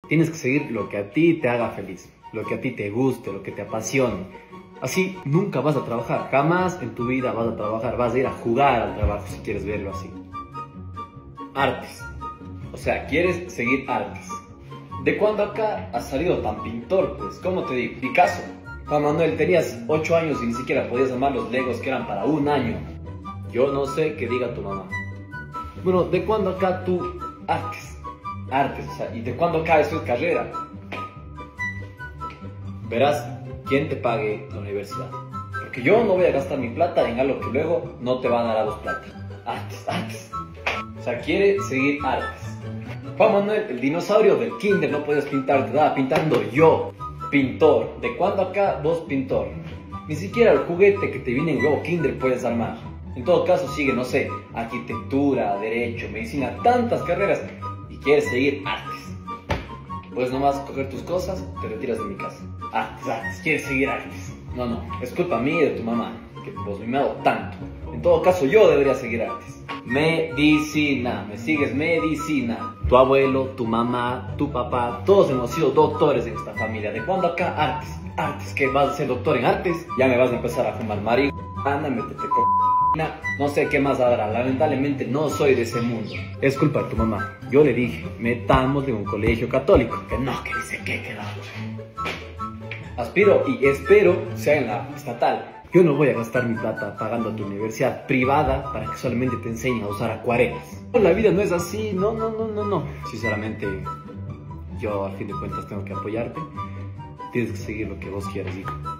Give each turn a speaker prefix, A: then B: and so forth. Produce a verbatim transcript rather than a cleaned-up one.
A: Tienes que seguir lo que a ti te haga feliz, lo que a ti te guste, lo que te apasione. Así nunca vas a trabajar, jamás en tu vida vas a trabajar, vas a ir a jugar al trabajo si quieres verlo así. Artes. O sea, quieres seguir artes. ¿De cuándo acá has salido tan pintor? Pues, ¿cómo te digo? Picasso. Juan Manuel, tenías ocho años y ni siquiera podías armar los legos que eran para un año. Yo no sé qué diga tu mamá. Bueno, ¿de cuándo acá tú artes? Artes, o sea, ¿y de cuándo acá eso es carrera? Verás, ¿quién te pague la universidad? Porque yo no voy a gastar mi plata en algo que luego no te van a dar a vos plata. Artes, artes. O sea, quiere seguir artes. Juan Manuel, el dinosaurio del kinder no puedes pintar, te estaba pintando yo. Pintor. ¿De cuándo acá vos pintor? Ni siquiera el juguete que te viene en huevo kinder puedes armar. En todo caso sigue, no sé, arquitectura, derecho, medicina, tantas carreras. Y quieres seguir artes. Puedes nomás coger tus cosas, te retiras de mi casa. Artes, artes, quieres seguir artes. No, no, es culpa mía y de tu mamá, que vos me dado tanto. En todo caso yo debería seguir artes. Medicina, me sigues medicina. Tu abuelo, tu mamá, tu papá, todos hemos sido doctores en esta familia. ¿De cuándo acá artes? Artes, ¿qué vas a ser doctor en artes? Ya me vas a empezar a fumar marihuana, métete cocaína, no sé qué más habrá. Lamentablemente no soy de ese mundo. Es culpa de tu mamá. Yo le dije, metamos en un colegio católico. Que no, que dice que quedamos. Aspiro y espero sea en la estatal. Yo no voy a gastar mi plata pagando a tu universidad privada para que solamente te enseñe a usar acuarelas. La vida no es así, no, no, no, no, no. Sinceramente, yo al fin de cuentas tengo que apoyarte. Tienes que seguir lo que vos quieras, hijo.